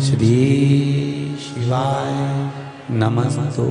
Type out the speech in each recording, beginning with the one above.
श्री शिवाय नमस्तो।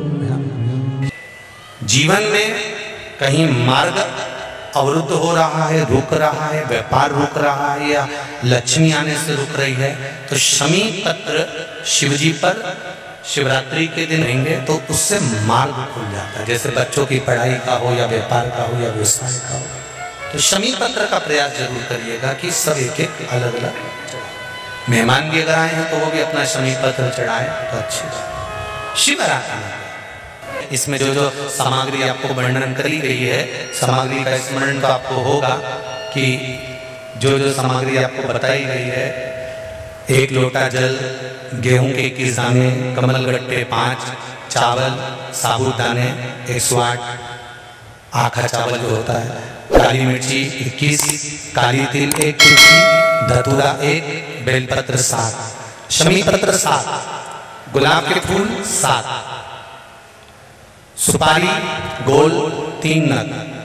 जीवन में कहीं मार्ग अवरुद्ध हो रहा है, रुक रहा है, व्यापार रुक रहा है या लक्ष्मी आने से रुक रही है, तो शमी पत्र शिवजी पर शिवरात्रि के दिन रहेंगे तो उससे मार्ग खुल जाता है। जैसे बच्चों की पढ़ाई का हो या व्यापार का हो या व्यवसाय का हो, तो शमी पत्र का प्रयास जरूर करिएगा कि सब एक एक अलग अलग। मेहमान भी अगर आए हैं तो वो भी अपना शमी पत्र चढ़ाए तो अच्छे। शिवरात्रि इसमें जो जो सामग्री आपको वर्णन करी गई है, सामग्री का स्मरण तो आपको होगा कि जो जो सामग्री आपको बताई गई है, 1 लोटा जल, गेहूं के 21 दाने, कमल गट्टे 5, चावल साबुदाने 108, आखा चावल जो होता है, काली मिर्ची 21, काली तिल 1 चिट्ठी, धतूरा 1, बेलपत्र 7, शमी पत्र 7, गुलाब के फूल 7, सुपारी गोल 3 नग,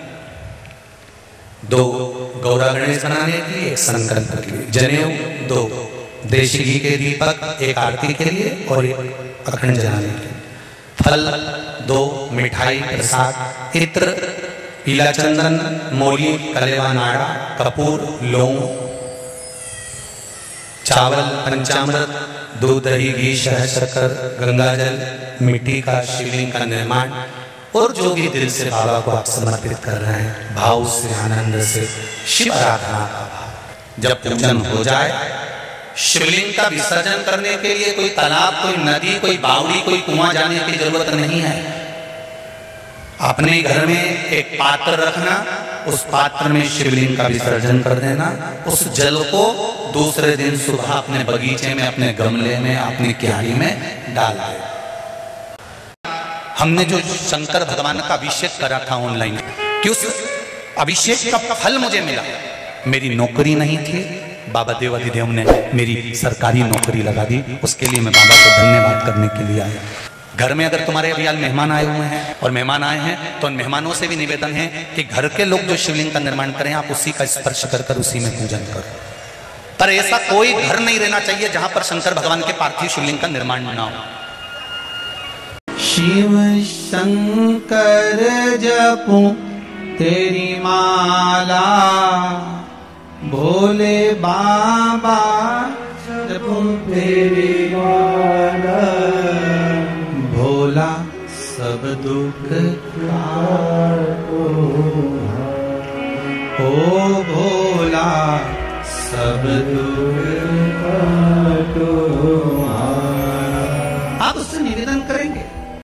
2 गौरा गणेश बनाने के लिए, 1 संकल्प के लिए, जनेऊ 2, देशी घी के दीपक 1 आरती के लिए और 1 अखंड जलाने के लिए, फल 2, मिठाई प्रसाद, इत्र, पीला चंदन, मोली, कलेवा नाड़ा, कपूर, लौंग, चावल, पंचामृत, दूध, दही, घी, शहद, शक्कर, गंगाजल, मिट्टी का शिवलिंग का निर्माण और जो भी दिल से बाबा को आप समर्पित कर रहे हैं, भाव से, आनंद से, शिव आराधना का भाव। जब पूजन हो जाए, शिवलिंग का विसर्जन करने के लिए कोई तालाब, कोई नदी, कोई बावड़ी, कोई कुआं जाने की जरूरत नहीं है। अपने घर में एक पात्र रखना, उस पात्र में शिवलिंग का विसर्जन कर देना, उस जल को दूसरे दिन सुबह अपने बगीचे में, अपने गमले में, अपनी क्यारी में डाल दे। हमने जो शंकर भगवान का अभिषेक करा था ऑनलाइन, कि उस अभिषेक का फल मुझे मिला। मेरी नौकरी नहीं थी, बाबा देवाधिदेव ने मेरी सरकारी नौकरी लगा दी, उसके लिए मैं बाबा को धन्यवाद करने के लिए आया। घर में अगर तुम्हारे अभी आज मेहमान आए हुए हैं और मेहमान आए हैं तो उन मेहमानों से भी निवेदन है कि घर के लोग जो शिवलिंग का निर्माण करें, आप उसी का स्पर्श कर उसी में पूजन करो। पर ऐसा कोई घर नहीं रहना चाहिए जहां पर शंकर भगवान के पार्थिव शिवलिंग का निर्माण ना हो। शिव शंकर जपू तेरी माला, भोले बाबा जपू तेरी माला, भोला सब दुख काटो, ओ भोला सब दुख काटो। आप उससे निवेदन करेंगे